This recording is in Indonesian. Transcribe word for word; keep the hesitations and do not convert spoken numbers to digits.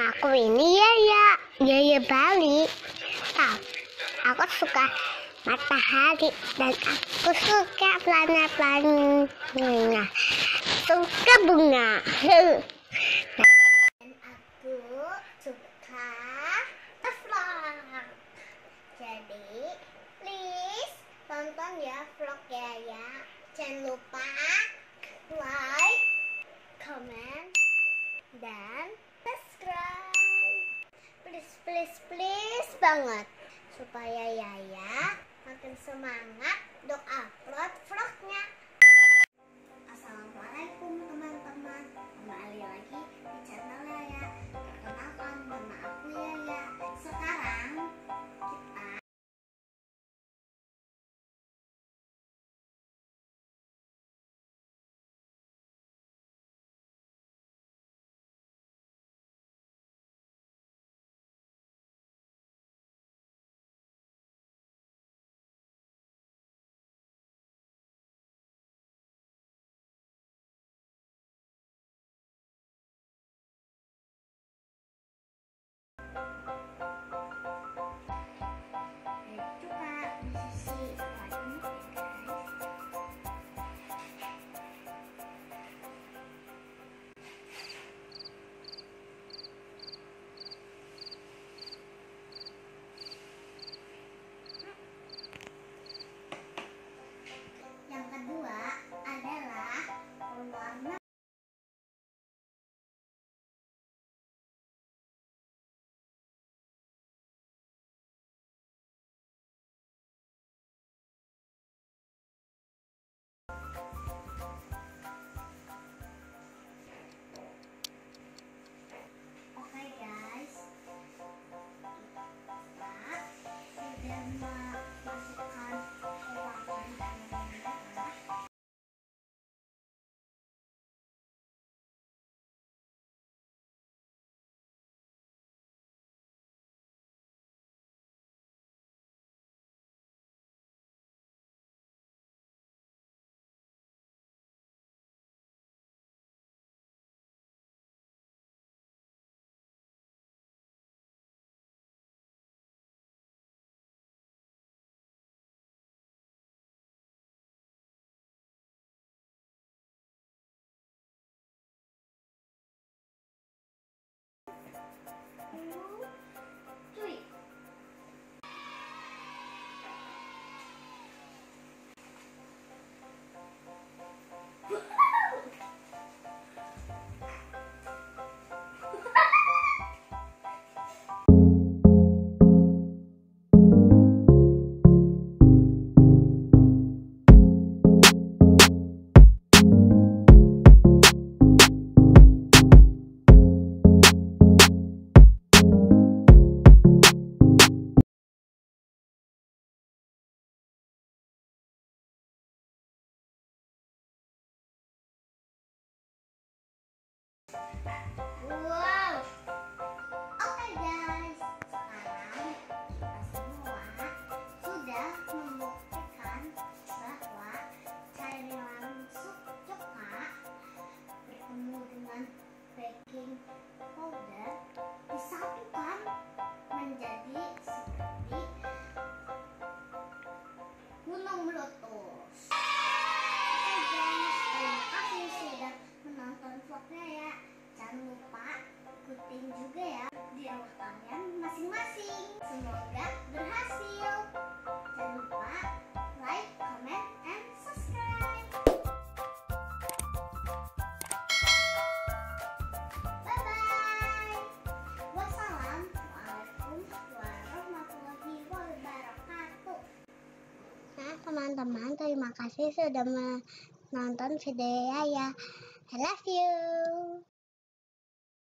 Aku ini Yaya, Yaya Bali. Ah, aku suka matahari dan aku suka planet-planetnya. Suka bunga. Dan aku suka vlog. Jadi, please tonton ya vlog Yaya. Jangan lupa like, comment, dan subscribe. Please, please, please banget. Supaya Yaya makin semangat untuk upload vlognya. Assalamualaikum teman-teman. Kembali lagi di channel Yaya. Perkenalkan, nama aku Yaya. Sekarang kita yang kedua adalah pewarna. Oke guys, kita sudah memasukkan pewarna dan merah. Cuy. Wow. Oke guys, sekarang kita semua sudah membuktikan bahwa cairan sup coklat bertemu dengan baking powder disatukan menjadi seperti gunung meletus. Oke guys, terima kasih sudah menonton vlognya ya. Jangan lupa ikutin juga ya di rumah kalian masing-masing. Semoga berhasil. Jangan lupa like, comment, and subscribe. Bye bye. Wassalamualaikum warahmatullahi wabarakatuh. Nah teman-teman, terima kasih sudah menonton video Yaya. I love you.